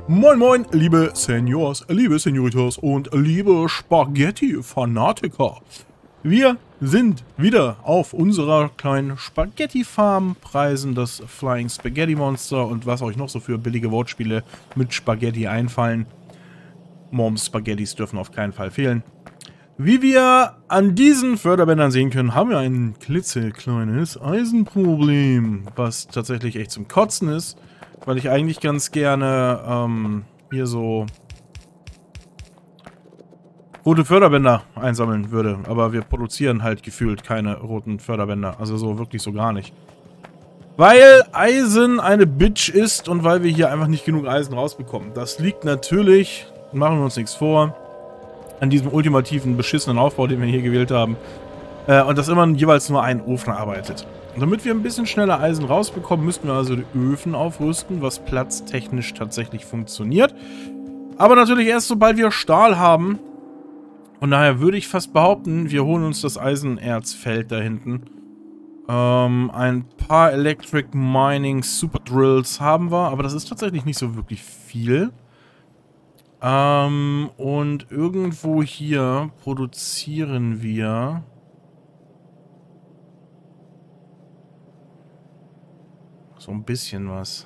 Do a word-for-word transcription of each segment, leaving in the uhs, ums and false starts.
Moin moin, liebe Seniors, liebe Senioritas und liebe Spaghetti-Fanatiker. Wir sind wieder auf unserer kleinen Spaghetti-Farm, preisen das Flying Spaghetti Monster und was euch noch so für billige Wortspiele mit Spaghetti einfallen. Moms Spaghettis dürfen auf keinen Fall fehlen. Wie wir an diesen Förderbändern sehen können, haben wir ein klitzekleines Eisenproblem, was tatsächlich echt zum Kotzen ist, weil ich eigentlich ganz gerne ähm, hier so rote Förderbänder einsammeln würde, aber wir produzieren halt gefühlt keine roten Förderbänder, also so wirklich so gar nicht. Weil Eisen eine Bitch ist und weil wir hier einfach nicht genug Eisen rausbekommen. Das liegt natürlich, machen wir uns nichts vor, an diesem ultimativen, beschissenen Aufbau, den wir hier gewählt haben. Äh, und dass immer jeweils nur ein Ofen arbeitet. Und damit wir ein bisschen schneller Eisen rausbekommen, müssten wir also die Öfen aufrüsten, was platztechnisch tatsächlich funktioniert. Aber natürlich erst, sobald wir Stahl haben. Und daher würde ich fast behaupten, wir holen uns das Eisenerzfeld da hinten. Ähm, ein paar Electric Mining Super Drills haben wir, aber das ist tatsächlich nicht so wirklich viel. Ähm, und irgendwo hier produzieren wir so ein bisschen was.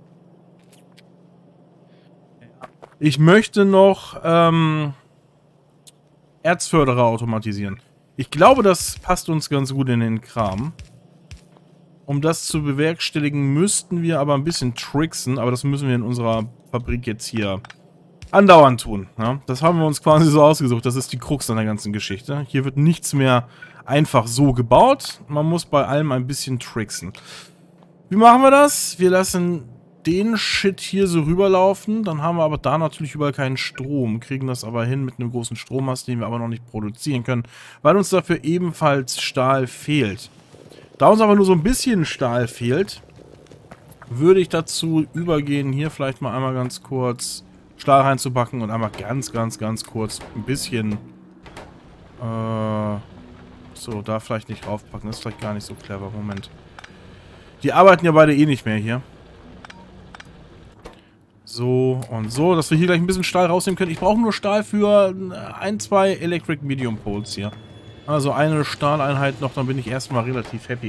Ich möchte noch ähm, Erzförderer automatisieren. Ich glaube, das passt uns ganz gut in den Kram. Um das zu bewerkstelligen, müssten wir aber ein bisschen tricksen, aber das müssen wir in unserer Fabrik jetzt hier andauernd tun. Ja? Das haben wir uns quasi so ausgesucht. Das ist die Krux an der ganzen Geschichte. Hier wird nichts mehr einfach so gebaut. Man muss bei allem ein bisschen tricksen. Wie machen wir das? Wir lassen den Shit hier so rüberlaufen. Dann haben wir aber da natürlich überall keinen Strom. Kriegen das aber hin mit einem großen Strommast, den wir aber noch nicht produzieren können, weil uns dafür ebenfalls Stahl fehlt. Da uns aber nur so ein bisschen Stahl fehlt, würde ich dazu übergehen, hier vielleicht mal einmal ganz kurz Stahl reinzupacken und einmal ganz, ganz, ganz kurz ein bisschen äh, so, da vielleicht nicht raufpacken. Das ist vielleicht gar nicht so clever. Moment. Die arbeiten ja beide eh nicht mehr hier. So und so, dass wir hier gleich ein bisschen Stahl rausnehmen können. Ich brauche nur Stahl für ein, zwei Electric Medium Poles hier. Also eine Stahleinheit noch, dann bin ich erstmal relativ happy.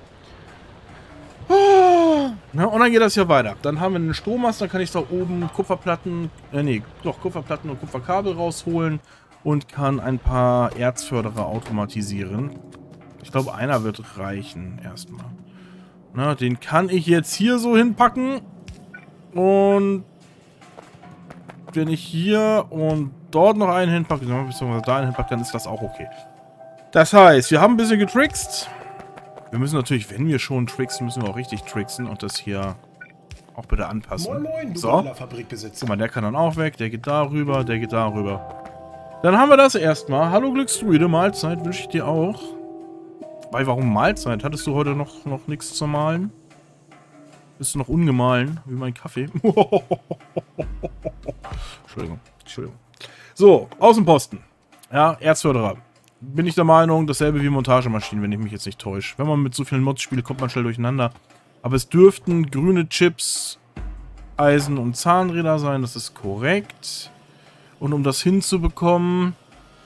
Ja, und dann geht das hier weiter. Dann haben wir einen Strommast, dann kann ich da oben Kupferplatten, äh nee, doch Kupferplatten und Kupferkabel rausholen und kann ein paar Erzförderer automatisieren. Ich glaube, einer wird reichen erstmal. Na, den kann ich jetzt hier so hinpacken. Und wenn ich hier und dort noch einen hinpacke, beziehungsweise da einen hinpacke, dann ist das auch okay. Das heißt, wir haben ein bisschen getrickst. Wir müssen natürlich, wenn wir schon tricksen, müssen wir auch richtig tricksen und das hier auch bitte anpassen. Moin, moin, du so. Fabrikbesitzer. Guck mal, der kann dann auch weg, der geht darüber, der geht darüber. Dann haben wir das erstmal. Hallo Glücksdruide, Mahlzeit wünsche ich dir auch. Weil, warum Mahlzeit? Hattest du heute noch, noch nichts zu malen? Bist du noch ungemahlen, wie mein Kaffee? Entschuldigung, Entschuldigung. So, Außenposten. Ja, Erzförderer. Bin ich der Meinung, dasselbe wie Montagemaschinen, wenn ich mich jetzt nicht täusche. Wenn man mit so vielen Mods spielt, kommt man schnell durcheinander. Aber es dürften grüne Chips, Eisen und Zahnräder sein, das ist korrekt. Und um das hinzubekommen...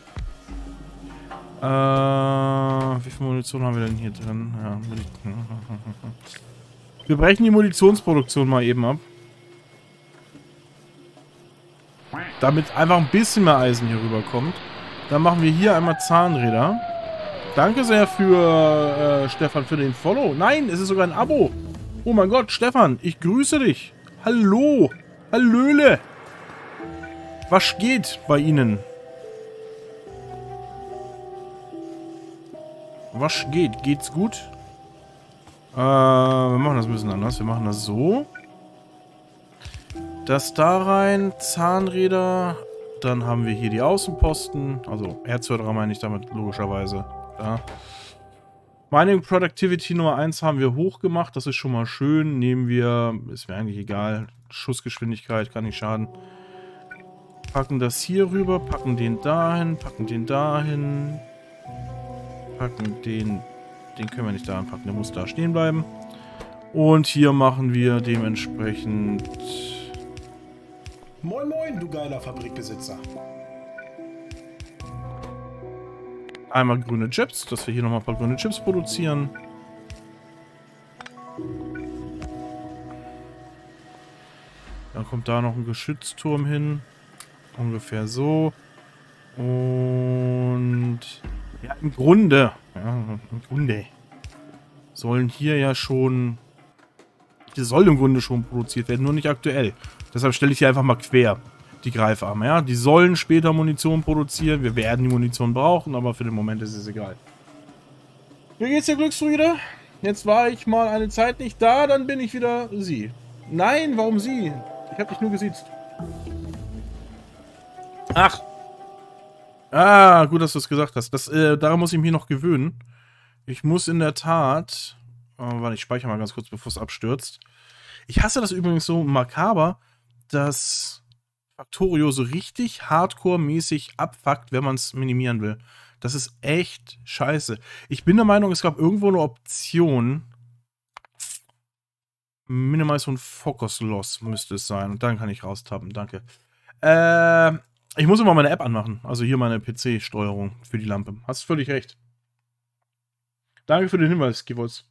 Äh, wie viel Munition haben wir denn hier drin? Ja, wir brechen die Munitionsproduktion mal eben ab. Damit einfach ein bisschen mehr Eisen hier rüberkommt. Dann machen wir hier einmal Zahnräder. Danke sehr für äh, Stefan für den Follow. Nein, es ist sogar ein Abo. Oh mein Gott, Stefan, ich grüße dich. Hallo. Hallöle. Was geht bei Ihnen? Was geht? Geht's gut? Äh, wir machen das ein bisschen anders. Wir machen das so. Das da rein, Zahnräder. Dann haben wir hier die Außenposten. Also Erzförderer meine ich damit logischerweise. Da. Mining Productivity Nummer eins haben wir hoch gemacht. Das ist schon mal schön. Nehmen wir, ist mir eigentlich egal. Schussgeschwindigkeit kann nicht schaden. Packen das hier rüber, packen den dahin, packen den dahin. Packen den, den können wir nicht da anpacken, der muss da stehen bleiben. Und hier machen wir dementsprechend Moin moin, du geiler Fabrikbesitzer. Einmal grüne Chips, dass wir hier nochmal ein paar grüne Chips produzieren. Dann kommt da noch ein Geschützturm hin. Ungefähr so. Und ja, im Grunde, ja, im Grunde sollen hier ja schon, hier soll im Grunde schon produziert werden, nur nicht aktuell. Deshalb stelle ich hier einfach mal quer die Greifarme, ja. Die sollen später Munition produzieren, wir werden die Munition brauchen, aber für den Moment ist es egal. Wie geht's dir, Glücksdruide? Jetzt war ich mal eine Zeit nicht da, dann bin ich wieder sie. Nein, warum sie? Ich habe dich nur gesiezt. Ach. Ah, gut, dass du es gesagt hast. Das, äh, daran muss ich mich noch gewöhnen. Ich muss in der Tat... Oh, warte, ich speichere mal ganz kurz, bevor es abstürzt. Ich hasse das übrigens so makaber, dass Factorio so richtig hardcore-mäßig abfuckt, wenn man es minimieren will. Das ist echt scheiße. Ich bin der Meinung, es gab irgendwo eine Option. Minimize und Focus Loss müsste es sein. Und dann kann ich raustappen. Danke. Äh, ich muss immer meine App anmachen. Also hier meine P C-Steuerung für die Lampe. Hast völlig recht. Danke für den Hinweis, Kivols.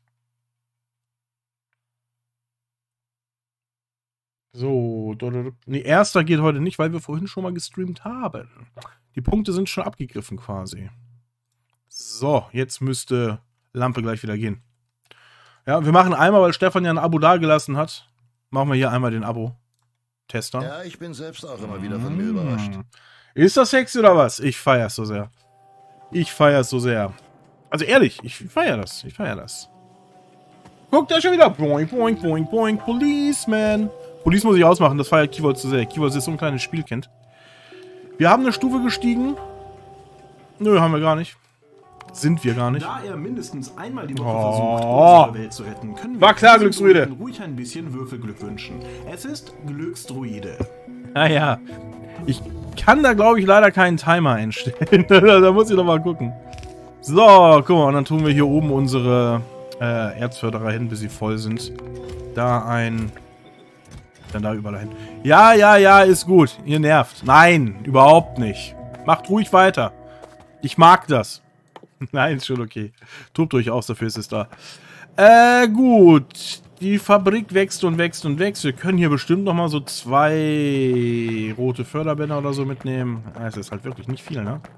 So. Nee, erster geht heute nicht, weil wir vorhin schon mal gestreamt haben. Die Punkte sind schon abgegriffen quasi. So, jetzt müsste Lampe gleich wieder gehen. Ja, wir machen einmal, weil Stefan ja ein Abo dagelassen hat. Machen wir hier einmal den Abo-Tester. Ja, ich bin selbst auch immer wieder von mir überrascht. Ist das sexy oder was? Ich feier's so sehr. Ich feier's so sehr. Also ehrlich, ich feier das. Ich feier das. Guckt da schon wieder. Boing, boing, boing, boing. Policeman. Police muss ich ausmachen, das feiert Keywords zu sehr. Keywords ist so ein kleines Spielkind. Wir haben eine Stufe gestiegen. Nö, haben wir gar nicht. Sind wir gar nicht. Da er mindestens einmal die Woche Oh. versucht, unsere Welt zu retten, können wir War klar, diesem Glücksdruide. Druiden ruhig ein bisschen Würfelglück wünschen. Es ist Glücksdruide. Naja. Ich kann da, glaube ich, leider keinen Timer einstellen. Da muss ich doch mal gucken. So, guck mal, und dann tun wir hier oben unsere äh, Erzförderer hin, bis sie voll sind. Da ein... Dann da überall hin. Ja, ja, ja, ist gut. Ihr nervt. Nein, überhaupt nicht. Macht ruhig weiter. Ich mag das. Nein, ist schon okay. Tobt euch aus, dafür ist es da. Äh, gut. Die Fabrik wächst und wächst und wächst. Wir können hier bestimmt noch mal so zwei rote Förderbänder oder so mitnehmen. Es ist halt wirklich nicht viel, ne?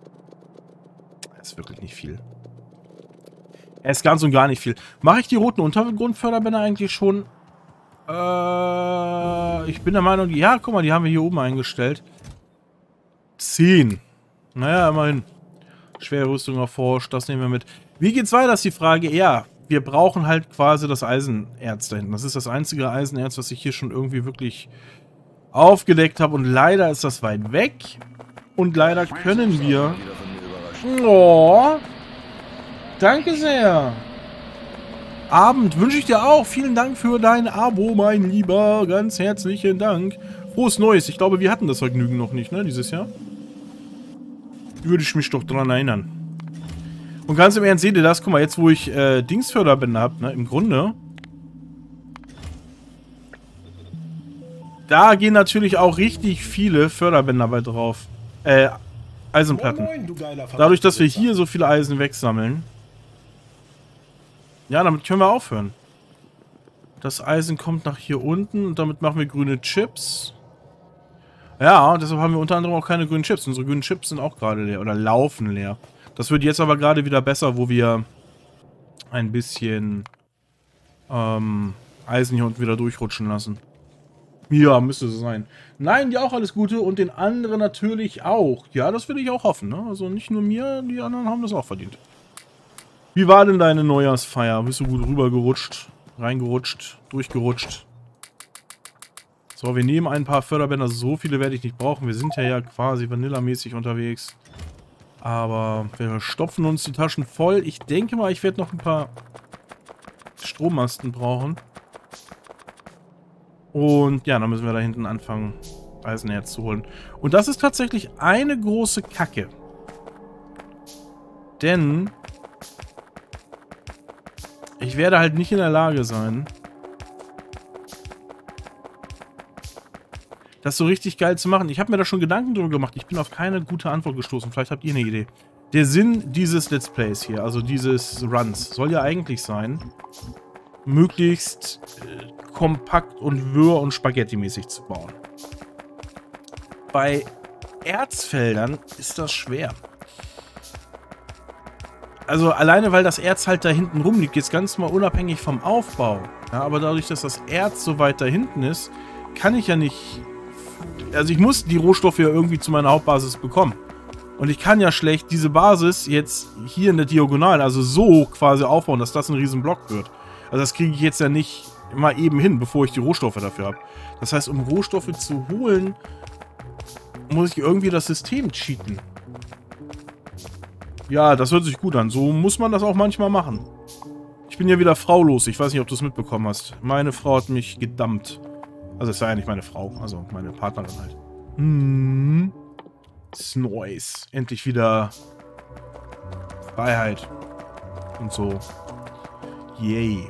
Es ist wirklich nicht viel. Es ist ganz und gar nicht viel. Mache ich die roten Untergrundförderbänder eigentlich schon? Äh, ich bin der Meinung, ja, guck mal, die haben wir hier oben eingestellt. zehn. Naja, immerhin. Schwere Rüstung erforscht, das nehmen wir mit. Wie geht's weiter, ist die Frage. Ja, wir brauchen halt quasi das Eisenerz da hinten. Das ist das einzige Eisenerz, was ich hier schon irgendwie wirklich aufgedeckt habe. Und leider ist das weit weg. Und leider können wir... Oh, danke sehr. Abend wünsche ich dir auch. Vielen Dank für dein Abo, mein Lieber. Ganz herzlichen Dank. Frohes Neues. Ich glaube, wir hatten das Vergnügen noch nicht, ne, dieses Jahr. Würde ich mich doch dran erinnern. Und ganz im Ernst, seht ihr das? Guck mal, jetzt wo ich äh, Dingsförderbänder habe, ne, im Grunde. Da gehen natürlich auch richtig viele Förderbänder bei drauf. Äh, Eisenplatten. Moin, moin, du geiler Dadurch, dass wir hier so viele Eisen wegsammeln. Ja, damit können wir aufhören. Das Eisen kommt nach hier unten und damit machen wir grüne Chips. Ja, und deshalb haben wir unter anderem auch keine grünen Chips. Unsere grünen Chips sind auch gerade leer oder laufen leer. Das wird jetzt aber gerade wieder besser, wo wir ein bisschen ähm, Eisen hier unten wieder durchrutschen lassen. Ja, müsste so sein. Nein, dir auch alles Gute und den anderen natürlich auch. Ja, das will ich auch hoffen, ne? Also nicht nur mir, die anderen haben das auch verdient. Wie war denn deine Neujahrsfeier? Bist du gut rübergerutscht, reingerutscht, durchgerutscht? So, wir nehmen ein paar Förderbänder. So viele werde ich nicht brauchen. Wir sind ja ja quasi Vanilla-mäßig unterwegs. Aber wir stopfen uns die Taschen voll. Ich denke mal, ich werde noch ein paar Strommasten brauchen. Und ja, dann müssen wir da hinten anfangen, Eisenerz zu holen. Und das ist tatsächlich eine große Kacke. Denn ich werde halt nicht in der Lage sein, das so richtig geil zu machen. Ich habe mir da schon Gedanken drüber gemacht. Ich bin auf keine gute Antwort gestoßen. Vielleicht habt ihr eine Idee. Der Sinn dieses Let's Plays hier, also dieses Runs, soll ja eigentlich sein, möglichst äh, kompakt und wirr und Spaghetti-mäßig zu bauen. Bei Erzfeldern ist das schwer. Also alleine, weil das Erz halt da hinten rumliegt, jetzt ganz mal unabhängig vom Aufbau. Ja, aber dadurch, dass das Erz so weit da hinten ist, kann ich ja nicht... Also ich muss die Rohstoffe ja irgendwie zu meiner Hauptbasis bekommen. Und ich kann ja schlecht diese Basis jetzt hier in der Diagonalen, also so quasi aufbauen, dass das ein riesen Block wird. Also das kriege ich jetzt ja nicht mal eben hin, bevor ich die Rohstoffe dafür habe. Das heißt, um Rohstoffe zu holen, muss ich irgendwie das System cheaten. Ja, das hört sich gut an. So muss man das auch manchmal machen. Ich bin ja wieder fraulos. Ich weiß nicht, ob du es mitbekommen hast. Meine Frau hat mich gedammt. Also es war ja nicht meine Frau, also meine Partnerin halt. Hm. Snoise. Endlich wieder Freiheit. Und so. Yay.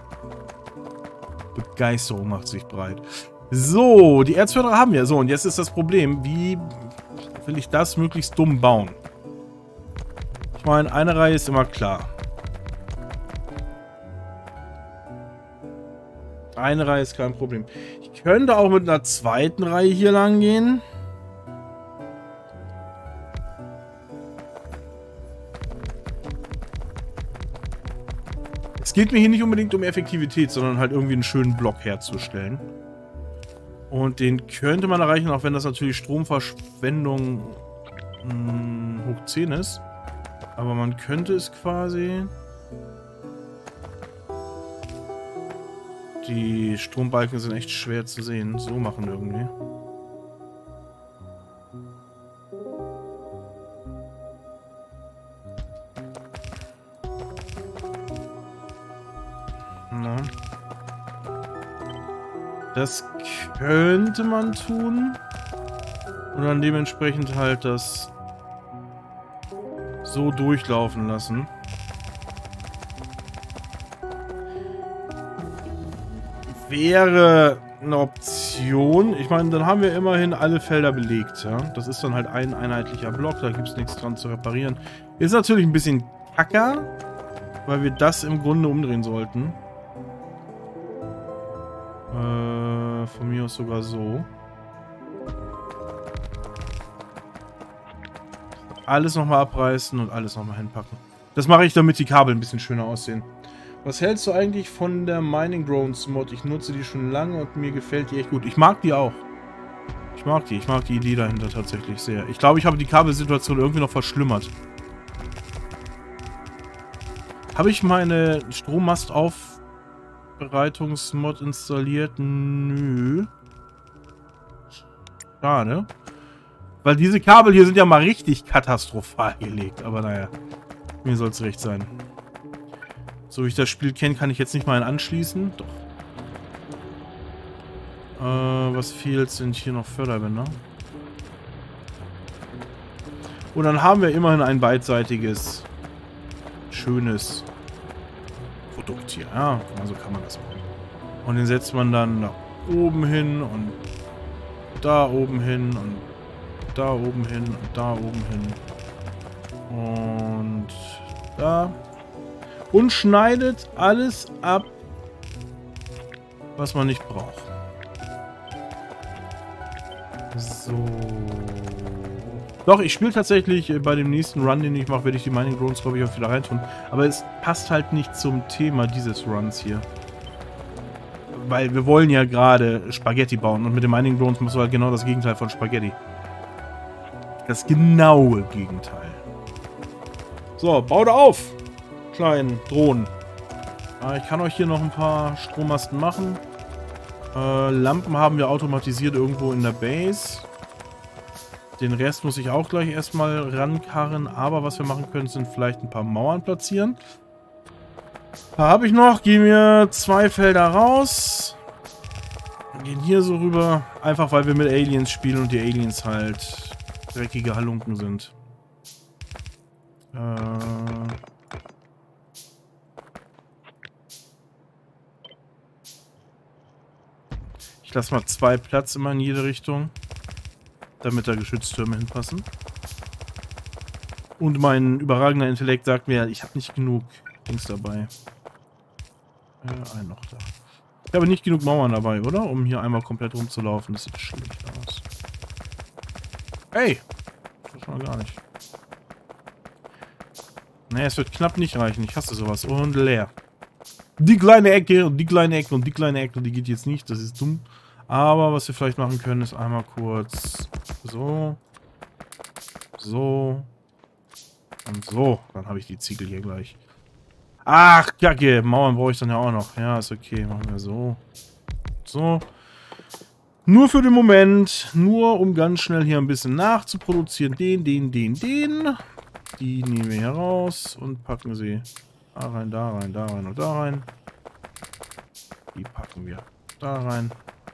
Begeisterung macht sich breit. So, die Erzförderer haben wir. So, und jetzt ist das Problem, wie will ich das möglichst dumm bauen? Ich meine, eine Reihe ist immer klar. Eine Reihe ist kein Problem. Ich könnte auch mit einer zweiten Reihe hier lang gehen. Es geht mir hier nicht unbedingt um Effektivität, sondern halt irgendwie einen schönen Block herzustellen. Und den könnte man erreichen, auch wenn das natürlich Stromverschwendung mh, hoch zehn ist. Aber man könnte es quasi... Die Strombalken sind echt schwer zu sehen. So machen irgendwie. Na. Das könnte man tun. Und dann dementsprechend halt das so durchlaufen lassen. Wäre eine Option. Ich meine, dann haben wir immerhin alle Felder belegt. Ja? Das ist dann halt ein einheitlicher Block. Da gibt es nichts dran zu reparieren. Ist natürlich ein bisschen kacker, weil wir das im Grunde umdrehen sollten. Äh, von mir aus sogar so. Alles nochmal abreißen und alles nochmal hinpacken. Das mache ich, damit die Kabel ein bisschen schöner aussehen. Was hältst du eigentlich von der Mining Drones Mod? Ich nutze die schon lange und mir gefällt die echt gut. Ich mag die auch. Ich mag die. Ich mag die Idee dahinter tatsächlich sehr. Ich glaube, ich habe die Kabelsituation irgendwie noch verschlimmert. Habe ich meine Strommastaufbereitungsmod installiert? Nö. Schade. Weil diese Kabel hier sind ja mal richtig katastrophal gelegt. Aber naja, mir soll es recht sein. So wie ich das Spiel kenne, kann ich jetzt nicht mal einen anschließen. Doch. Äh, was fehlt, sind hier noch Förderbänder. Und dann haben wir immerhin ein beidseitiges, schönes Produkt hier. Ja, also kann man das machen. Und den setzt man dann da oben hin und da oben hin und da oben hin und da oben hin. Und da. Und schneidet alles ab, was man nicht braucht. So. Doch, ich spiele tatsächlich bei dem nächsten Run, den ich mache, werde ich die Mining Drones, glaube ich, auch wieder reintun. Aber es passt halt nicht zum Thema dieses Runs hier. Weil wir wollen ja gerade Spaghetti bauen. Und mit den Mining Drones musst du halt genau das Gegenteil von Spaghetti. Das genaue Gegenteil. So, baut auf! Kleinen Drohnen. Äh, ich kann euch hier noch ein paar Strommasten machen. Äh, Lampen haben wir automatisiert irgendwo in der Base. Den Rest muss ich auch gleich erstmal rankarren. Aber was wir machen können, sind vielleicht ein paar Mauern platzieren. Da habe ich noch. Gehen wir zwei Felder raus. Gehen hier so rüber. Einfach weil wir mit Aliens spielen und die Aliens halt dreckige Halunken sind. Äh... Ich lasse mal zwei Platz immer in jede Richtung, damit da Geschütztürme hinpassen. Und mein überragender Intellekt sagt mir, ich habe nicht genug Dings dabei. Äh, ein noch da. Ich habe nicht genug Mauern dabei, oder? Um hier einmal komplett rumzulaufen. Das sieht schlecht aus. Hey! Das ist schon mal gar nicht. Nee, es wird knapp nicht reichen. Ich hasse sowas. Und leer. Die kleine Ecke und die kleine Ecke und die kleine Ecke, die geht jetzt nicht. Das ist dumm. Aber was wir vielleicht machen können, ist einmal kurz so. So. Und so. Dann habe ich die Ziegel hier gleich. Ach, Kacke. Mauern brauche ich dann ja auch noch. Ja, ist okay. Machen wir so. So. Nur für den Moment. Nur um ganz schnell hier ein bisschen nachzuproduzieren. Den, den, den, den. Die nehmen wir hier raus und packen sie da rein, da rein, da rein und da rein. Die packen wir da rein.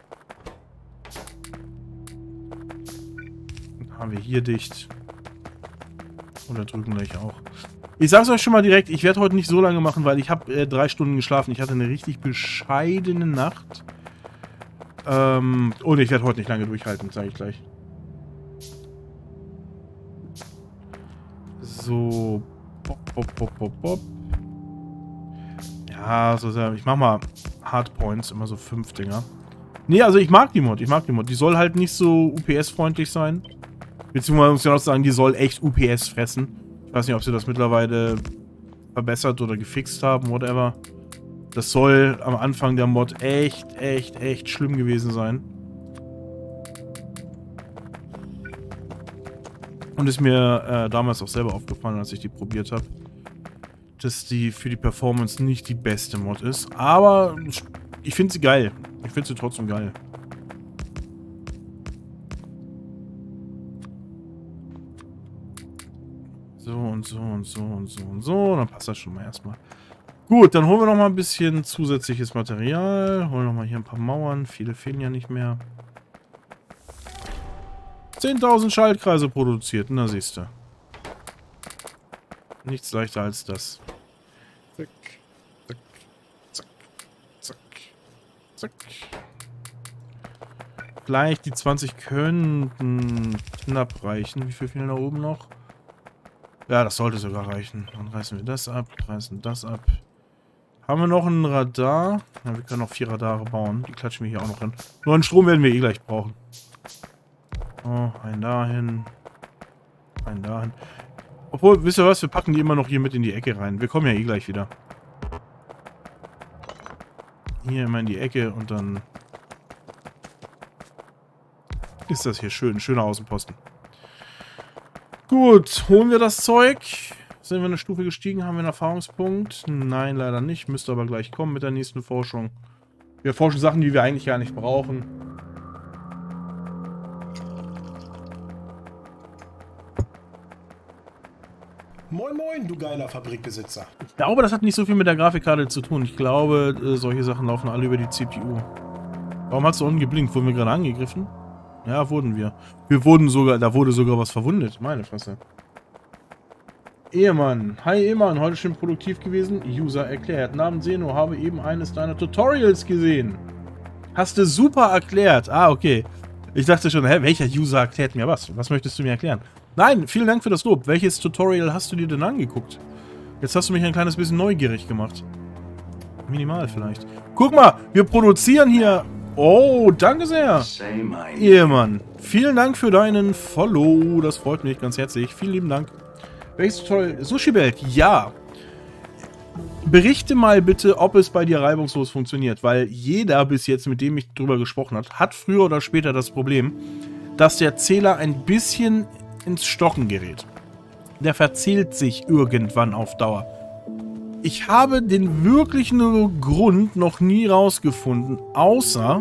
Dann haben wir hier dicht. Und da drüben gleich auch. Ich sag's euch schon mal direkt, ich werde heute nicht so lange machen, weil ich habe äh, drei Stunden geschlafen. Ich hatte eine richtig bescheidene Nacht. Ähm, und ich werde heute nicht lange durchhalten, sage ich gleich. So. Bop, bop, bop, bop, bop. Ja, so sehr. Ich mach mal Hardpoints, immer so fünf Dinger. Nee, also ich mag die Mod, ich mag die Mod. Die soll halt nicht so U P S-freundlich sein. Beziehungsweise muss ich auch sagen, die soll echt U P S fressen. Ich weiß nicht, ob sie das mittlerweile verbessert oder gefixt haben, whatever. Das soll am Anfang der Mod echt, echt, echt schlimm gewesen sein. Und ist mir äh, damals auch selber aufgefallen, als ich die probiert habe, dass die für die Performance nicht die beste Mod ist. Aber ich finde sie geil. Ich finde sie trotzdem geil. So und so und so und so und so. Dann passt das schon mal erstmal. Gut, dann holen wir noch mal ein bisschen zusätzliches Material. Holen noch mal hier ein paar Mauern. Viele fehlen ja nicht mehr. zehntausend Schaltkreise produziert. Na, siehst du. Nichts leichter als das. Zack, zack, zack, zack, zack. Gleich die zwanzig könnten knapp reichen. Wie viel fehlen da oben noch? Ja, das sollte sogar reichen. Dann reißen wir das ab, reißen das ab. Haben wir noch ein Radar? Ja, wir können noch vier Radare bauen. Die klatschen wir hier auch noch hin. Nur einen Strom werden wir eh gleich brauchen. Oh, einen dahin. Einen dahin. Obwohl, wisst ihr was? Wir packen die immer noch hier mit in die Ecke rein. Wir kommen ja eh gleich wieder. Hier immer in die Ecke und dann ist das hier schön. Schöner Außenposten. Gut, holen wir das Zeug. Sind wir eine Stufe gestiegen? Haben wir einen Erfahrungspunkt? Nein, leider nicht. Müsste aber gleich kommen mit der nächsten Forschung. Wir forschen Sachen, die wir eigentlich gar nicht brauchen. Moin moin, du geiler Fabrikbesitzer. Ich glaube, das hat nicht so viel mit der Grafikkarte zu tun. Ich glaube, äh, solche Sachen laufen alle über die C P U. Warum hat es da unten geblinkt? Wurden wir gerade angegriffen? Ja, wurden wir. Wir wurden sogar, da wurde sogar was verwundet. Meine Fresse. Ehemann. Hi Ehemann, heute schön produktiv gewesen. User erklärt. Namens Seno, habe eben eines deiner Tutorials gesehen. Hast du super erklärt. Ah, okay. Ich dachte schon, hä, welcher User erklärt mir was? Was möchtest du mir erklären? Nein, vielen Dank für das Lob. Welches Tutorial hast du dir denn angeguckt? Jetzt hast du mich ein kleines bisschen neugierig gemacht. Minimal vielleicht. Guck mal, wir produzieren hier... Oh, danke sehr. Ehemann, vielen Dank für deinen Follow. Das freut mich ganz herzlich. Vielen lieben Dank. Welches Tutorial? Sushi-Belt, ja. Berichte mal bitte, ob es bei dir reibungslos funktioniert, weil jeder bis jetzt, mit dem ich drüber gesprochen habe, hat früher oder später das Problem, dass der Zähler ein bisschen ins Stocken gerät. Der verzählt sich irgendwann auf Dauer. Ich habe den wirklichen Grund noch nie rausgefunden, außer...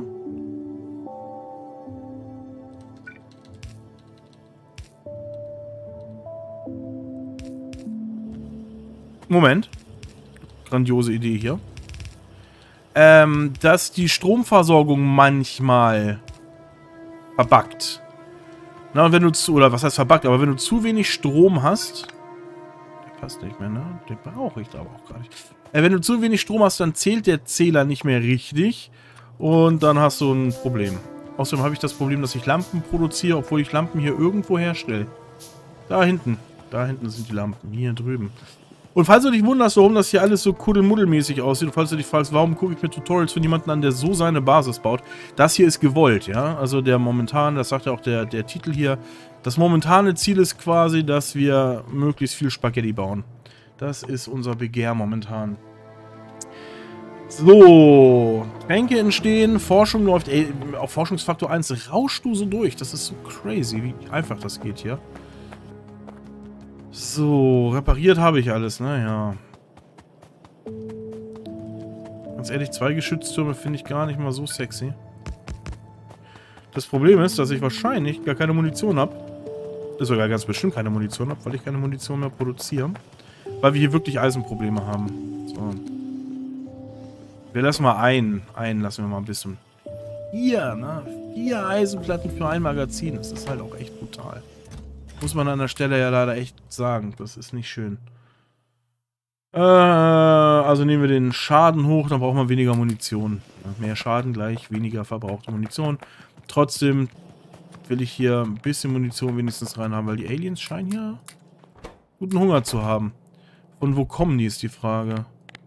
Moment. Grandiose Idee hier. Ähm, dass die Stromversorgung manchmal verbuggt. Na, und wenn du zu, oder was heißt verbuggt, aber wenn du zu wenig Strom hast, der passt nicht mehr, ne? Den brauche ich da aber auch gar nicht. Äh, wenn du zu wenig Strom hast, dann zählt der Zähler nicht mehr richtig Und dann hast du ein Problem. Außerdem habe ich das Problem, dass ich Lampen produziere, obwohl ich Lampen hier irgendwo herstelle. Da hinten. Da hinten sind die Lampen. Hier drüben. Und falls du dich wunderst, warum das hier alles so kuddelmuddelmäßig aussieht, und falls du dich fragst, warum gucke ich mir Tutorials von jemandem an, der so seine Basis baut, das hier ist gewollt, ja. Also der momentan, das sagt ja auch der, der Titel hier, das momentane Ziel ist quasi, dass wir möglichst viel Spaghetti bauen. Das ist unser Begehr momentan. So, Tränke entstehen, Forschung läuft, ey, auf Forschungsfaktor eins rauschst du so durch. Das ist so crazy, wie einfach das geht hier. So, repariert habe ich alles, naja. Ganz ehrlich, zwei Geschütztürme finde ich gar nicht mal so sexy. Das Problem ist, dass ich wahrscheinlich gar keine Munition habe. Sogar ganz bestimmt keine Munition habe, weil ich keine Munition mehr produziere. Weil wir hier wirklich Eisenprobleme haben. So. Wir lassen mal einen. Einen lassen wir mal ein bisschen. Vier, ne? Vier Eisenplatten für ein Magazin. Das ist halt auch echt brutal. Muss man an der Stelle ja leider echt sagen. Das ist nicht schön. Äh, also nehmen wir den Schaden hoch, dann braucht man weniger Munition. Mehr Schaden gleich weniger verbrauchte Munition. Trotzdem will ich hier ein bisschen Munition wenigstens rein haben, weil die Aliens scheinen hier guten Hunger zu haben. Von wo kommen die, ist die Frage.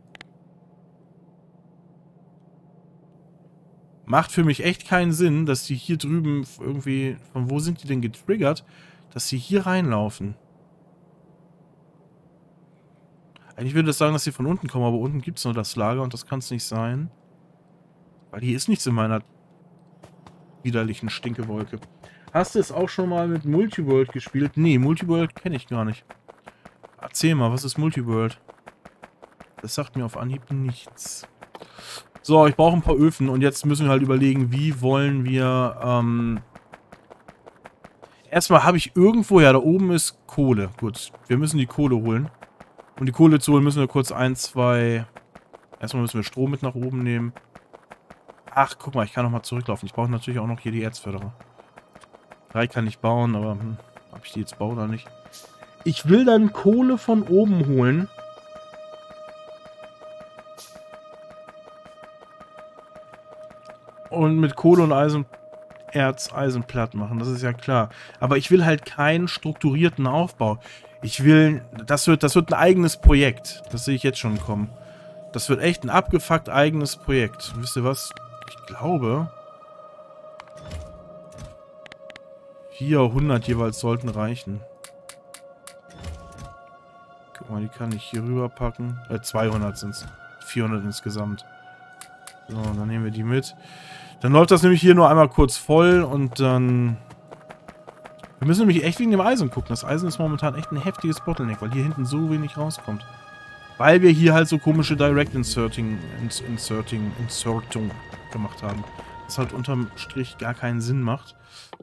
Macht für mich echt keinen Sinn, dass die hier drüben irgendwie... Von wo sind die denn getriggert? Dass sie hier reinlaufen. Eigentlich würde ich sagen, dass sie von unten kommen, aber unten gibt es nur das Lager und das kann es nicht sein. Weil hier ist nichts in meiner widerlichen Stinkewolke. Hast du es auch schon mal mit Multiworld gespielt? Nee, Multiworld kenne ich gar nicht. Erzähl mal, was ist Multiworld? Das sagt mir auf Anhieb nichts. So, ich brauche ein paar Öfen und jetzt müssen wir halt überlegen, wie wollen wir, ähm... Erstmal habe ich irgendwo, ja, da oben ist Kohle. Gut, wir müssen die Kohle holen. Um die Kohle zu holen, müssen wir kurz ein, zwei... Erstmal müssen wir Strom mit nach oben nehmen. Ach, guck mal, ich kann nochmal zurücklaufen. Ich brauche natürlich auch noch hier die Erzförderer. Drei kann ich bauen, aber hm, ob ich die jetzt baue oder nicht. Ich will dann Kohle von oben holen. Und mit Kohle und Eisen, Erz, Eisen platt machen, das ist ja klar. Aber ich will halt keinen strukturierten Aufbau. Ich will, das wird, das wird ein eigenes Projekt. Das sehe ich jetzt schon kommen. Das wird echt ein abgefuckt eigenes Projekt. Und wisst ihr was? Ich glaube, vierhundert jeweils sollten reichen. Guck mal, die kann ich hier rüber packen. Äh, zweihundert sind es. vierhundert insgesamt. So, dann nehmen wir die mit. Dann läuft das nämlich hier nur einmal kurz voll und dann... Wir müssen nämlich echt wegen dem Eisen gucken. Das Eisen ist momentan echt ein heftiges Bottleneck, weil hier hinten so wenig rauskommt. Weil wir hier halt so komische Direct Inserting, ins, Inserting, Insertung gemacht haben. Das halt unterm Strich gar keinen Sinn macht.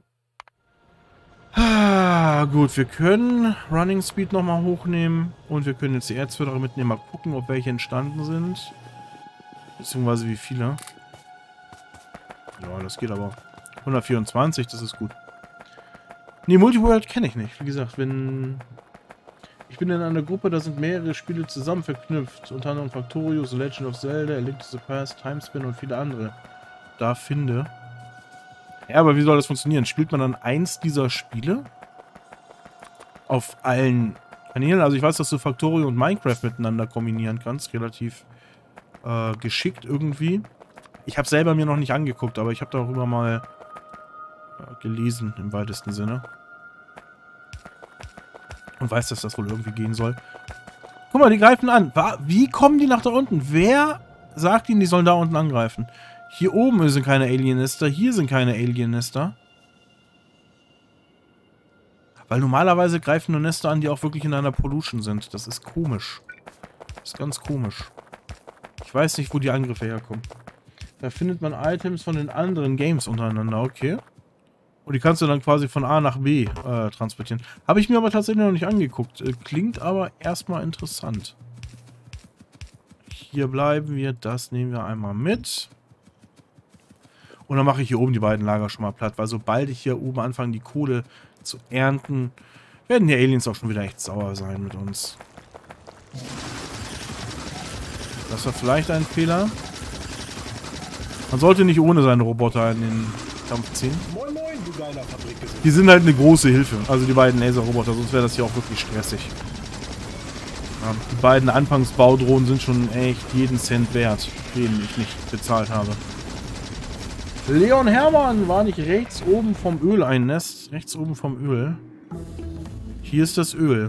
Ah, gut, wir können Running Speed nochmal hochnehmen. Und wir können jetzt die Erzförderer mitnehmen. Mal gucken, ob welche entstanden sind. Beziehungsweise wie viele. Ja, das geht aber. hundertvierundzwanzig, das ist gut. Nee, Multiworld kenne ich nicht. Wie gesagt, wenn... Ich bin in einer Gruppe, da sind mehrere Spiele zusammen verknüpft. Unter anderem Factorio, The Legend of Zelda, A Link to the Past, Timespin und viele andere. Da finde. Ja, aber wie soll das funktionieren? Spielt man dann eins dieser Spiele? Auf allen Kanälen? Also ich weiß, dass du Factorio und Minecraft miteinander kombinieren kannst. Relativ äh, geschickt irgendwie. Ich habe selber mir noch nicht angeguckt, aber ich habe darüber mal äh, gelesen, im weitesten Sinne. Und weiß, dass das wohl irgendwie gehen soll. Guck mal, die greifen an. Wie kommen die nach da unten? Wer sagt ihnen, die sollen da unten angreifen? Hier oben sind keine Alien-Nester, hier sind keine Alien-Nester. Weil normalerweise greifen nur Nester an, die auch wirklich in einer Pollution sind. Das ist komisch. Das ist ganz komisch. Ich weiß nicht, wo die Angriffe herkommen. Da findet man Items von den anderen Games untereinander, okay. Und die kannst du dann quasi von A nach B äh, transportieren. Habe ich mir aber tatsächlich noch nicht angeguckt. Äh, klingt aber erstmal interessant. Hier bleiben wir. Das nehmen wir einmal mit. Und dann mache ich hier oben die beiden Lager schon mal platt. Weil sobald ich hier oben anfange, die Kohle zu ernten, werden die Aliens auch schon wieder echt sauer sein mit uns. Das war vielleicht ein Fehler. Man sollte nicht ohne seine Roboter in den Kampf ziehen. Moin moin, du geiler Fabrikgeselle. Die sind halt eine große Hilfe. Also die beiden Laserroboter, sonst wäre das hier auch wirklich stressig. Ja, die beiden Anfangsbaudrohnen sind schon echt jeden Cent wert, den ich nicht bezahlt habe. Leon Hermann, war nicht rechts oben vom Öl ein Nest? Rechts oben vom Öl. Hier ist das Öl.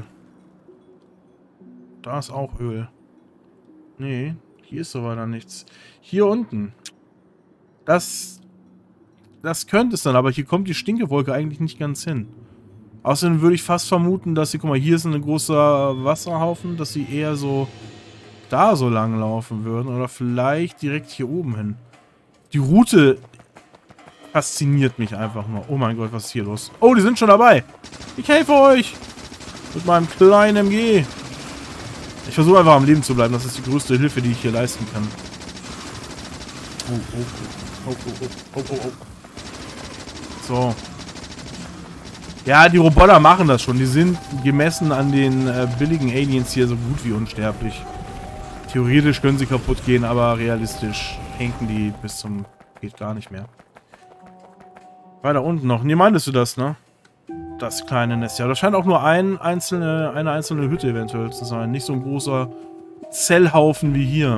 Da ist auch Öl. Nee, hier ist so weiter nichts. Hier unten. Das... Das könnte es dann, aber hier kommt die Stinkewolke eigentlich nicht ganz hin. Außerdem würde ich fast vermuten, dass sie... Guck mal, hier ist ein großer Wasserhaufen, dass sie eher so... da so lang laufen würden. Oder vielleicht direkt hier oben hin. Die Route... fasziniert mich einfach nur. Oh mein Gott, was ist hier los? Oh, die sind schon dabei. Ich helfe euch. Mit meinem kleinen M G. Ich versuche einfach am Leben zu bleiben. Das ist die größte Hilfe, die ich hier leisten kann. Oh, oh, oh, oh, oh, oh, oh, oh. So. Ja, die Roboter machen das schon. Die sind gemessen an den äh, billigen Aliens hier so gut wie unsterblich. Theoretisch können sie kaputt gehen, aber realistisch hängen die bis zum... geht gar nicht mehr. Weiter unten noch. Nee, meintest du das, ne? Das kleine Nest. Ja, das scheint auch nur ein einzelne, eine einzelne Hütte eventuell zu sein. Nicht so ein großer Zellhaufen wie hier.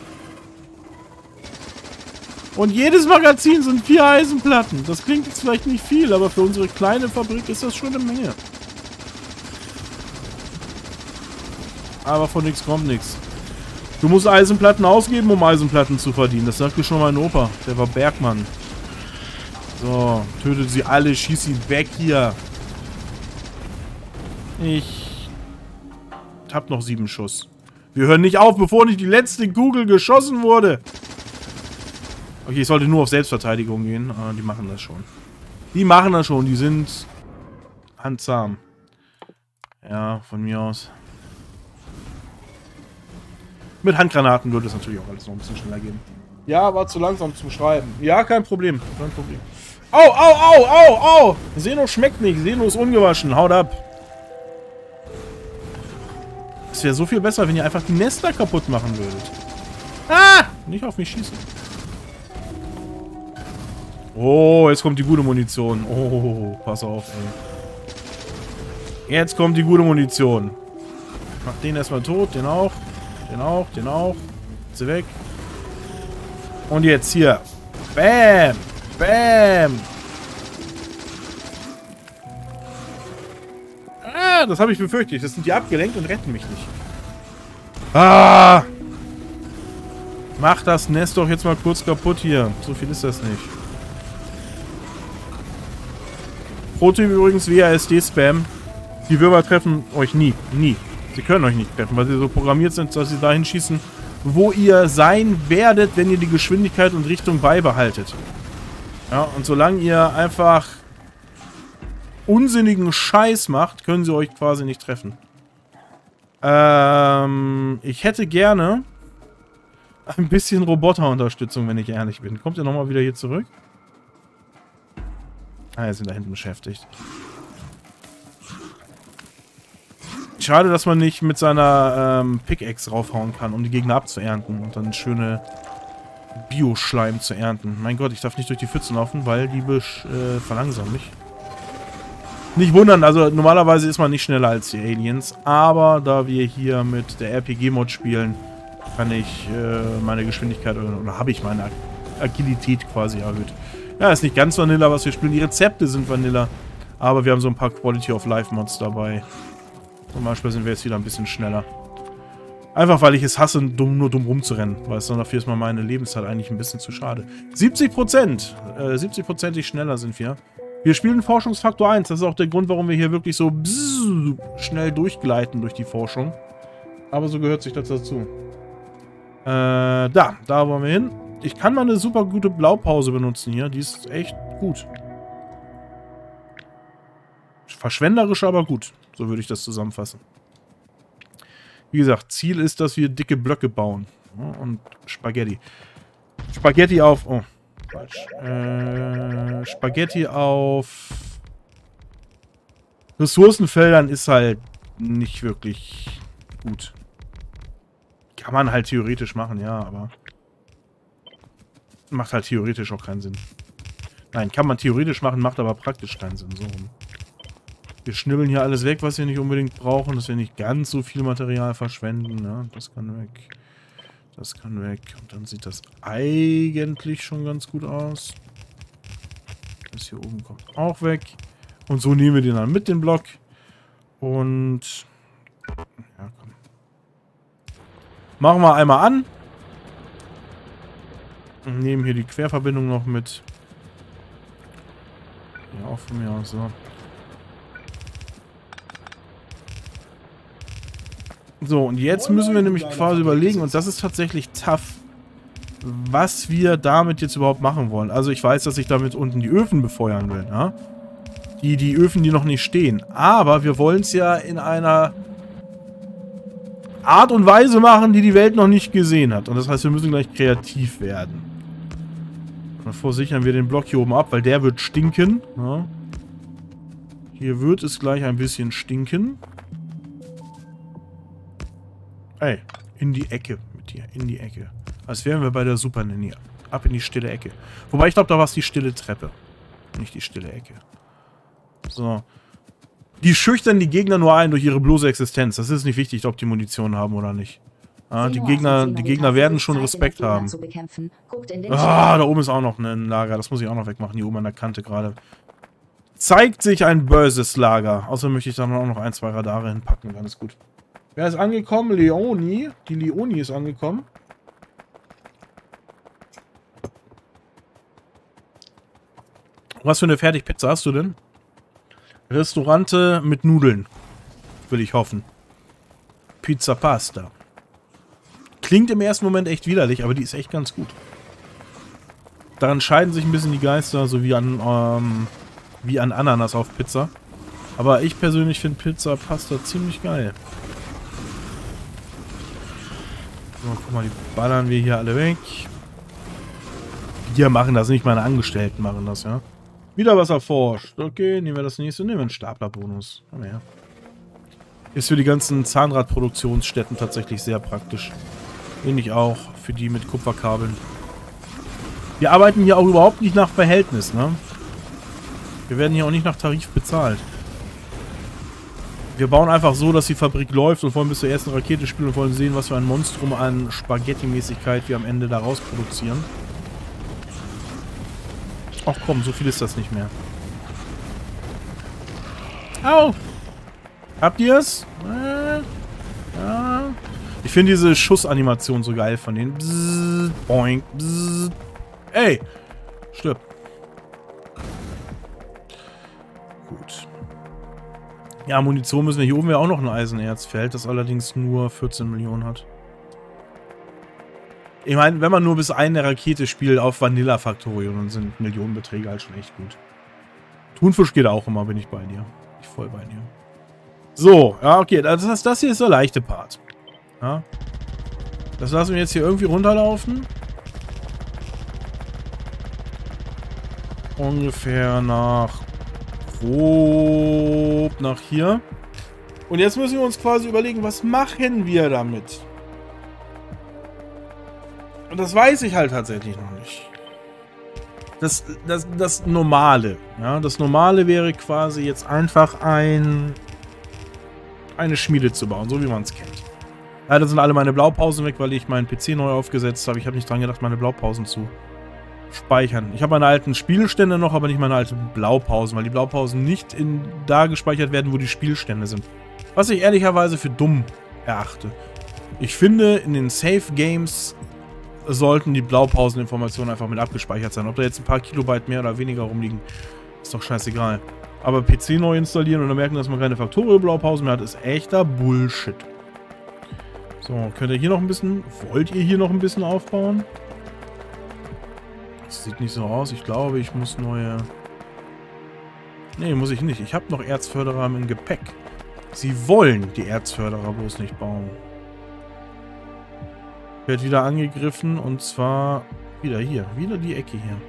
Und jedes Magazin sind vier Eisenplatten. Das klingt jetzt vielleicht nicht viel, aber für unsere kleine Fabrik ist das schon eine Menge. Aber von nichts kommt nichts. Du musst Eisenplatten ausgeben, um Eisenplatten zu verdienen. Das sagte schon mein Opa. Der war Bergmann. So, tötet sie alle, schieß sie weg hier. Ich hab noch sieben Schuss. Wir hören nicht auf, bevor nicht die letzte Kugel geschossen wurde. Okay, ich sollte nur auf Selbstverteidigung gehen. Ah, die machen das schon. Die machen das schon, die sind handzahm. Ja, von mir aus. Mit Handgranaten würde es natürlich auch alles noch ein bisschen schneller gehen. Ja, war zu langsam zum Schreiben. Ja, kein Problem. Kein Problem. Au, au, au, au, au! Seno schmeckt nicht. Seno ist ungewaschen. Haut ab. Es wäre so viel besser, wenn ihr einfach die Nester kaputt machen würdet. Ah! Nicht auf mich schießen. Oh, jetzt kommt die gute Munition. Oh, pass auf, ey. Jetzt kommt die gute Munition. Mach den erstmal tot. Den auch. Den auch. Den auch. Sie weg. Und jetzt hier. Bam! Bam! Ah, das habe ich befürchtet. Das sind die abgelenkt und retten mich nicht. Ah! Mach das Nest doch jetzt mal kurz kaputt hier. So viel ist das nicht. Pro-Tipp übrigens W A S D-Spam. Die Würmer treffen euch nie. Nie. Sie können euch nicht treffen, weil sie so programmiert sind, dass sie dahin schießen, wo ihr sein werdet, wenn ihr die Geschwindigkeit und Richtung beibehaltet. Ja, und solange ihr einfach unsinnigen Scheiß macht, können sie euch quasi nicht treffen. Ähm, ich hätte gerne ein bisschen Roboterunterstützung, wenn ich ehrlich bin. Kommt ihr nochmal wieder hier zurück? Ah, jetzt sind da hinten beschäftigt. Schade, dass man nicht mit seiner ähm, Pickaxe raufhauen kann, um die Gegner abzuernten und dann schöne Bio-Schleim zu ernten. Mein Gott, ich darf nicht durch die Pfützen laufen, weil die äh, verlangsamen mich. Nicht wundern, also normalerweise ist man nicht schneller als die Aliens, aber da wir hier mit der R P G-Mod spielen, kann ich äh, meine Geschwindigkeit oder, oder habe ich meine Ag Agilität quasi erhöht. Ja, ist nicht ganz Vanilla, was wir spielen. Die Rezepte sind Vanilla, aber wir haben so ein paar Quality-of-Life-Mods dabei. Zum Beispiel sind wir jetzt wieder ein bisschen schneller. Einfach, weil ich es hasse, dumm, nur dumm rumzurennen. Weil es dann dafür ist mal meine Lebenszeit eigentlich ein bisschen zu schade. siebzig Prozent! Äh, siebzig Prozent schneller sind wir. Wir spielen Forschungsfaktor eins. Das ist auch der Grund, warum wir hier wirklich so bzzz, schnell durchgleiten durch die Forschung. Aber so gehört sich das dazu. Äh, da. Da wollen wir hin. Ich kann mal eine super gute Blaupause benutzen hier. Die ist echt gut. Verschwenderisch, aber gut. So würde ich das zusammenfassen. Wie gesagt, Ziel ist, dass wir dicke Blöcke bauen. Und Spaghetti. Spaghetti auf... Oh, falsch. Äh, Spaghetti auf... Ressourcenfeldern ist halt nicht wirklich gut. Kann man halt theoretisch machen, ja, aber... Macht halt theoretisch auch keinen Sinn. Nein, kann man theoretisch machen, macht aber praktisch keinen Sinn. So. Wir schnibbeln hier alles weg, was wir nicht unbedingt brauchen, dass wir nicht ganz so viel Material verschwenden. Ja, das kann weg. Das kann weg. Und dann sieht das eigentlich schon ganz gut aus. Das hier oben kommt auch weg. Und so nehmen wir den dann mit, den Block. Und... Ja, komm. Machen wir einmal an. Und nehmen hier die Querverbindung noch mit. Ja, auch von mir aus, so. So, und jetzt müssen wir nämlich quasi überlegen, und das ist tatsächlich tough, was wir damit jetzt überhaupt machen wollen. Also ich weiß, dass ich damit unten die Öfen befeuern will, ja? Die, die Öfen, die noch nicht stehen. Aber wir wollen es ja in einer Art und Weise machen, die die Welt noch nicht gesehen hat. Und das heißt, wir müssen gleich kreativ werden. Davor sichern wir den Block hier oben ab, weil der wird stinken. Ja? Hier wird es gleich ein bisschen stinken. Ey, in die Ecke mit dir, in die Ecke. Als wären wir bei der Super Nanny. Ab in die stille Ecke. Wobei, ich glaube, da war es die stille Treppe. Nicht die stille Ecke. So. Die schüchtern die Gegner nur ein durch ihre bloße Existenz. Das ist nicht wichtig, ob die Munition haben oder nicht. Ah, die Gegner, die Gegner werden schon Respekt haben. Ah, da oben ist auch noch ein Lager. Das muss ich auch noch wegmachen. Hier oben an der Kante gerade. Zeigt sich ein böses Lager. Außerdem möchte ich da auch noch ein, zwei Radare hinpacken. Dann ist gut. Wer ist angekommen? Leoni. Die Leoni ist angekommen. Was für eine Fertigpizza hast du denn? Restaurante mit Nudeln. Will ich hoffen. Pizza Pasta. Klingt im ersten Moment echt widerlich, aber die ist echt ganz gut. Daran scheiden sich ein bisschen die Geister, so wie an, ähm, wie an Ananas auf Pizza. Aber ich persönlich finde Pizza Pasta ziemlich geil. So, guck mal, die ballern wir hier alle weg. Wir machen das nicht, meine Angestellten machen das, ja. Wieder was erforscht. Okay, nehmen wir das nächste. Nehmen wir einen Staplerbonus. Komm her. Ist für die ganzen Zahnradproduktionsstätten tatsächlich sehr praktisch. Ähnlich auch für die mit Kupferkabeln. Wir arbeiten hier auch überhaupt nicht nach Verhältnis, ne? Wir werden hier auch nicht nach Tarif bezahlt. Wir bauen einfach so, dass die Fabrik läuft und wollen bis zur ersten Rakete spielen und wollen sehen, was für ein Monstrum an Spaghetti-Mäßigkeit wir am Ende daraus produzieren. Ach komm, so viel ist das nicht mehr. Au! Habt ihr es? Äh, ja. Ich finde diese Schussanimation so geil von denen. Bzzz, boink, bzzz. Ey! Stirb. Gut. Ja, Munition müssen wir. Hier oben wäre auch noch ein Eisenerzfeld, das allerdings nur vierzehn Millionen hat. Ich meine, wenn man nur bis eine Rakete spielt auf Vanilla Factorio, dann sind Millionenbeträge halt schon echt gut. Thunfisch geht auch immer, bin ich bei dir. Ich voll bei dir. So, ja, okay, das, ist, das hier ist der leichte Part. Ja. Das lassen wir jetzt hier irgendwie runterlaufen. Ungefähr nach grob nach hier. Und jetzt müssen wir uns quasi überlegen, was machen wir damit? Und das weiß ich halt tatsächlich noch nicht. Das, das, das Normale. Ja, das Normale wäre quasi jetzt einfach ein eine Schmiede zu bauen, so wie man es kennt. Leider sind alle meine Blaupausen weg, weil ich meinen P C neu aufgesetzt habe. Ich habe nicht dran gedacht, meine Blaupausen zu speichern. Ich habe meine alten Spielstände noch, aber nicht meine alten Blaupausen, weil die Blaupausen nicht in da gespeichert werden, wo die Spielstände sind. Was ich ehrlicherweise für dumm erachte. Ich finde, in den Safe Games sollten die Blaupauseninformationen einfach mit abgespeichert sein. Ob da jetzt ein paar Kilobyte mehr oder weniger rumliegen, ist doch scheißegal. Aber P C neu installieren und dann merken, dass man keine Factorio-Blaupausen mehr hat, ist echter Bullshit. So, könnt ihr hier noch ein bisschen... Wollt ihr hier noch ein bisschen aufbauen? Das sieht nicht so aus. Ich glaube, ich muss neue... Nee, muss ich nicht. Ich habe noch Erzförderer im Gepäck. Sie wollen die Erzförderer bloß nicht bauen. Wird wieder angegriffen und zwar wieder hier. Wieder die Ecke hier.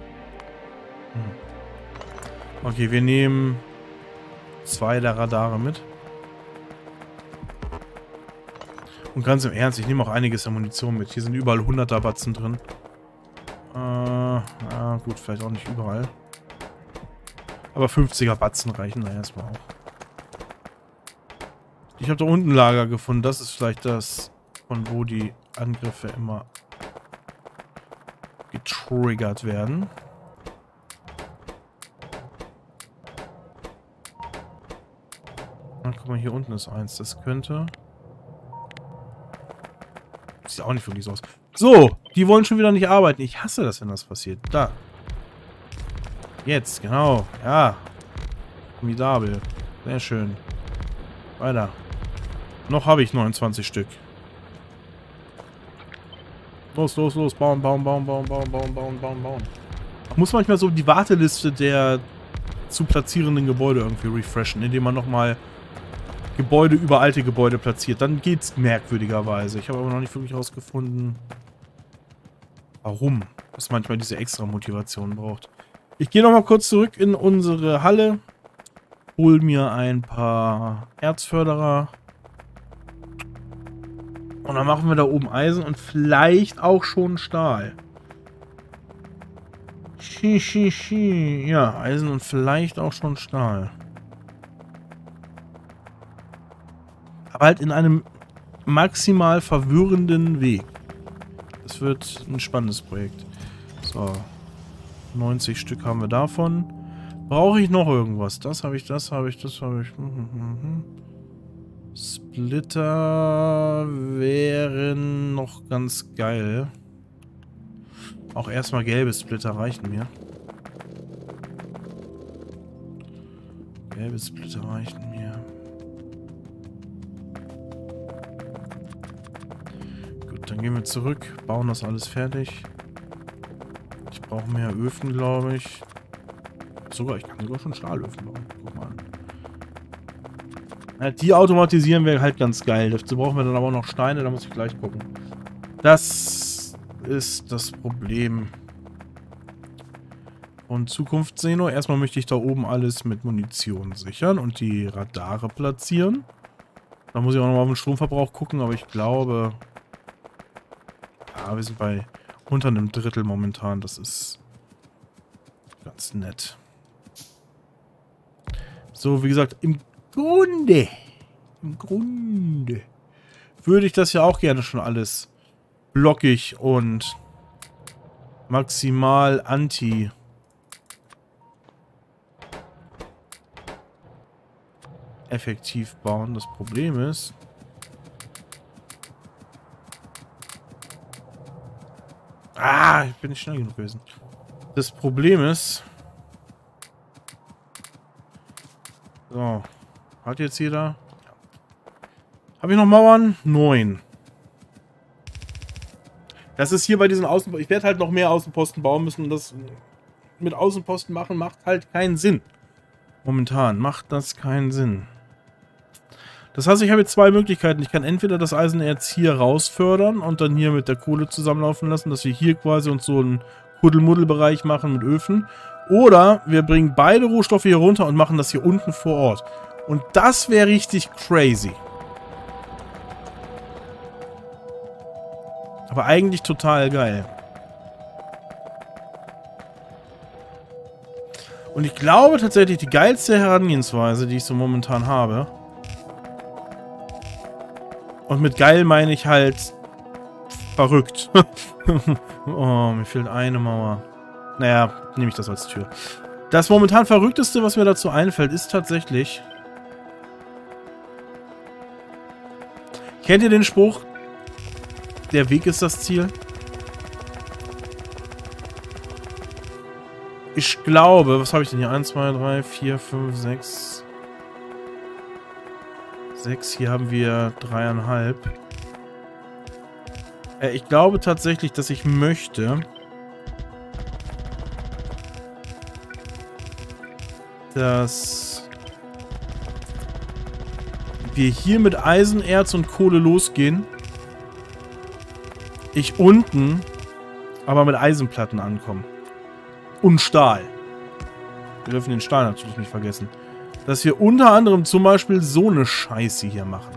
Hm. Okay, wir nehmen zwei der Radare mit. Und ganz im Ernst, ich nehme auch einiges an Munition mit. Hier sind überall hunderter Batzen drin. Äh, Ja, ja, gut, vielleicht auch nicht überall. Aber fünfziger Batzen reichen da erstmal auch. Ich habe da unten ein Lager gefunden. Das ist vielleicht das, von wo die Angriffe immer getriggert werden. Na, guck mal, hier unten ist eins. Das könnte... Sieht auch nicht wirklich so aus. So, die wollen schon wieder nicht arbeiten. Ich hasse das, wenn das passiert. Da. Jetzt, genau. Ja. Formidabel. Sehr schön. Weiter. Noch habe ich neunundzwanzig Stück. Los, los, los. Bauen, bauen, bauen, bauen, bauen, bauen, bauen, bauen, bauen. Man muss manchmal so die Warteliste der zu platzierenden Gebäude irgendwie refreshen, indem man nochmal Gebäude über alte Gebäude platziert. Dann geht's merkwürdigerweise. Ich habe aber noch nicht wirklich herausgefunden, warum es manchmal diese extra Motivation braucht. Ich gehe nochmal kurz zurück in unsere Halle. Hol mir ein paar Erzförderer. Und dann machen wir da oben Eisen und vielleicht auch schon Stahl. Schi, schi, schi. Ja, Eisen und vielleicht auch schon Stahl. Aber halt in einem maximal verwirrenden Weg. Das wird ein spannendes Projekt. So. neunzig Stück haben wir davon. Brauche ich noch irgendwas? Das habe ich, das habe ich, das habe ich. Splitter wären noch ganz geil. Auch erstmal gelbe Splitter reichen mir. Gelbe Splitter reichen mir. Gut, dann gehen wir zurück, bauen das alles fertig. Ich brauche mehr Öfen, glaube ich. Sogar, ich kann sogar schon Stahlöfen bauen. Guck mal an. Ja, die automatisieren wir halt ganz geil. Dazu brauchen wir dann aber auch noch Steine, da muss ich gleich gucken. Das ist das Problem. Und Zukunft Seno. Erstmal möchte ich da oben alles mit Munition sichern und die Radare platzieren. Da muss ich auch nochmal auf den Stromverbrauch gucken, aber ich glaube... Ja, wir sind bei unter einem Drittel momentan. Das ist ganz nett. So, wie gesagt, im Grunde, im Grunde würde ich das ja auch gerne schon alles blockig und maximal anti effektiv bauen. Das Problem ist, ah, ich bin nicht schnell genug gewesen. Das Problem ist, so, hat jetzt jeder? Ja. Habe ich noch Mauern? Neun. Das ist hier bei diesen Außenposten. Ich werde halt noch mehr Außenposten bauen müssen. Und das mit Außenposten machen macht halt keinen Sinn. Momentan macht das keinen Sinn. Das heißt, ich habe jetzt zwei Möglichkeiten. Ich kann entweder das Eisenerz hier rausfördern und dann hier mit der Kohle zusammenlaufen lassen, dass wir hier quasi uns so einen Kuddelmuddelbereich machen mit Öfen. Oder wir bringen beide Rohstoffe hier runter und machen das hier unten vor Ort. Und das wäre richtig crazy. Aber eigentlich total geil. Und ich glaube tatsächlich, die geilste Herangehensweise, die ich so momentan habe. Und mit geil meine ich halt verrückt. Oh, mir fehlt eine Mauer. Naja, nehme ich das als Tür. Das momentan Verrückteste, was mir dazu einfällt, ist tatsächlich... Kennt ihr den Spruch? Der Weg ist das Ziel? Ich glaube, was habe ich denn hier? eins, zwei, drei, vier, fünf, sechs... sechs, hier haben wir dreieinhalb. Äh, ich glaube tatsächlich, dass ich möchte... dass wir hier mit Eisenerz und Kohle losgehen. Ich unten aber mit Eisenplatten ankomme. Und Stahl. Wir dürfen den Stahl natürlich nicht vergessen. Dass wir unter anderem zum Beispiel so eine Scheiße hier machen.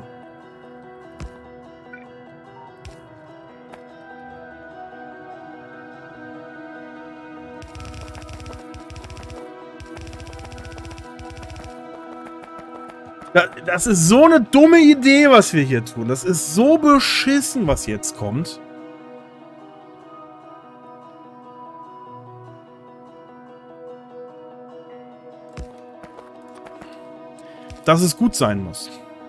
Das ist so eine dumme Idee, was wir hier tun. Das ist so beschissen, was jetzt kommt. Dass es gut sein muss.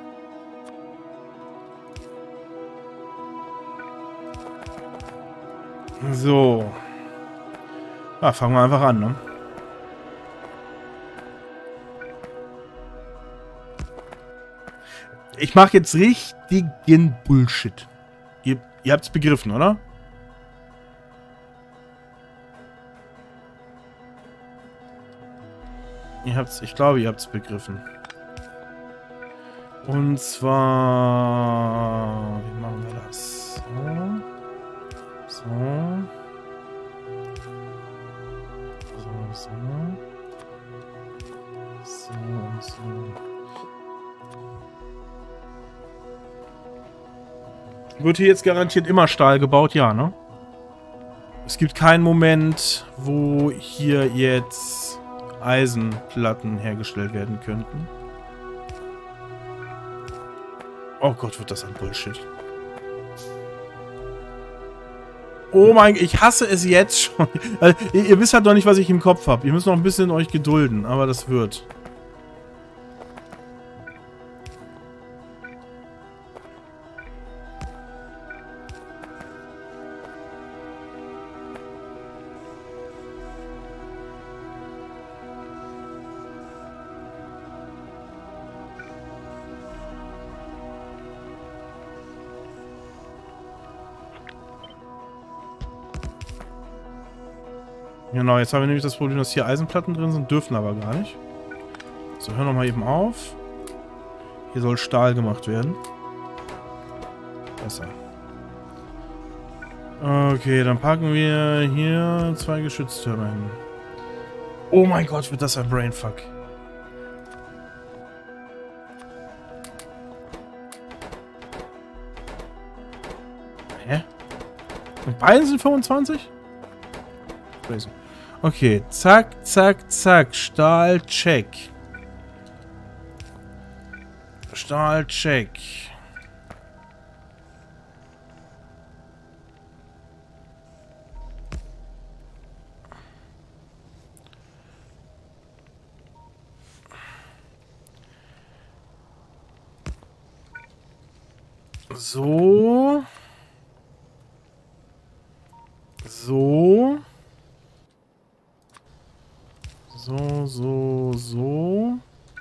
So. Ja, fangen wir einfach an, ne? Ich mache jetzt richtigen Bullshit. Ihr, ihr habt's begriffen, oder? Ihr habt's, ich glaube, ihr habt's begriffen. Und zwar... Wie machen wir das? So. So. So, so. So, so. Wird hier jetzt garantiert immer Stahl gebaut? Ja, ne? Es gibt keinen Moment, wo hier jetzt Eisenplatten hergestellt werden könnten. Oh Gott, wird das ein Bullshit. Oh mein Gott, ich hasse es jetzt schon. Also, ihr, ihr wisst halt noch nicht, was ich im Kopf habe. Ihr müsst noch ein bisschen euch gedulden, aber das wird. Genau, jetzt haben wir nämlich das Problem, dass hier Eisenplatten drin sind, dürfen aber gar nicht. So, hör noch mal eben auf. Hier soll Stahl gemacht werden. Besser. Okay, dann packen wir hier zwei Geschütztürme hin. Oh mein Gott, wird das ein Brainfuck. Hä? Und beiden sind fünfundzwanzig? Crazy. Okay, zack, zack, zack. Stahl, check. Stahl, check. So. So. So, so, so.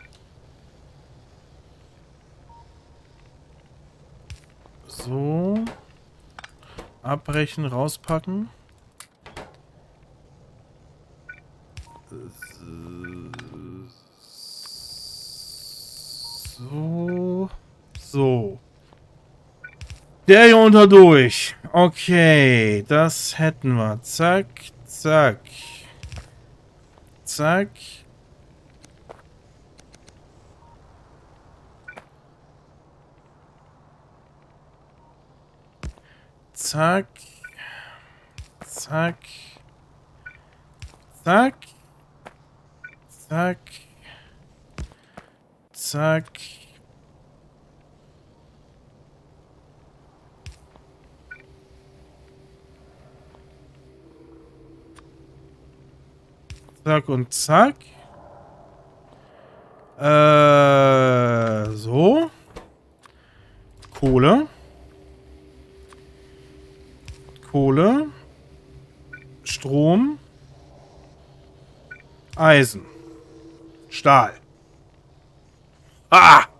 So. Abbrechen, rauspacken. So. So. Der hier unter durch. Okay, das hätten wir. Zack, zack. Zack. Zack. Zack. Zack. Zack. Zack. Zack und zack. Äh, so. Kohle. Kohle. Strom. Eisen. Stahl. Ah!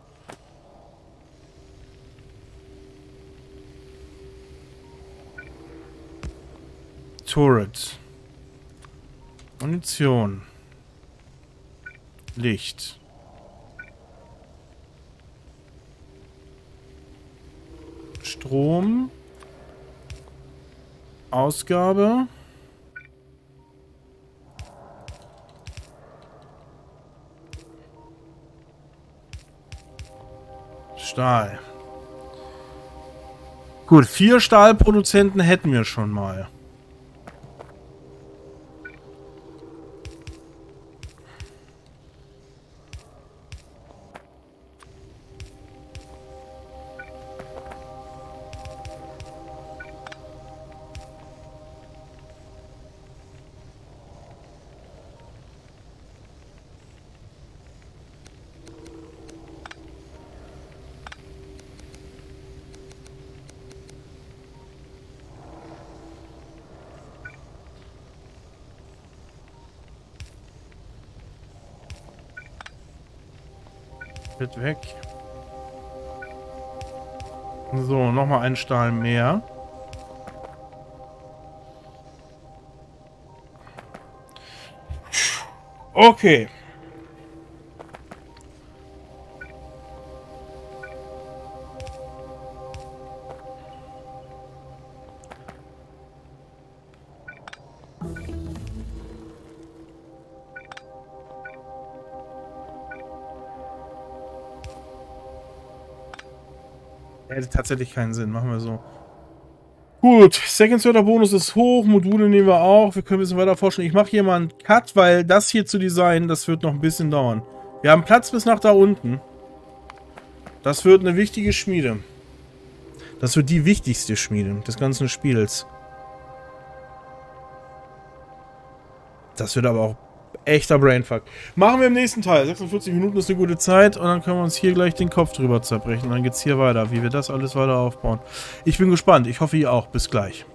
Turret. Munition. Licht. Strom. Ausgabe. Stahl. Gut, vier Stahlproduzenten hätten wir schon mal. Wird weg. So, nochmal einen Stahl mehr. Okay. Hätte tatsächlich keinen Sinn. Machen wir so. Gut, Second Server Bonus ist hoch, Module nehmen wir auch. Wir können ein bisschen weiter forschen. Ich mache hier mal einen Cut, weil das hier zu designen, das wird noch ein bisschen dauern. Wir haben Platz bis nach da unten. Das wird eine wichtige Schmiede. Das wird die wichtigste Schmiede des ganzen Spiels. Das wird aber auch echter Brainfuck. Machen wir im nächsten Teil. sechsundvierzig Minuten ist eine gute Zeit und dann können wir uns hier gleich den Kopf drüber zerbrechen. Und dann geht's hier weiter, wie wir das alles weiter aufbauen. Ich bin gespannt. Ich hoffe, ihr auch. Bis gleich.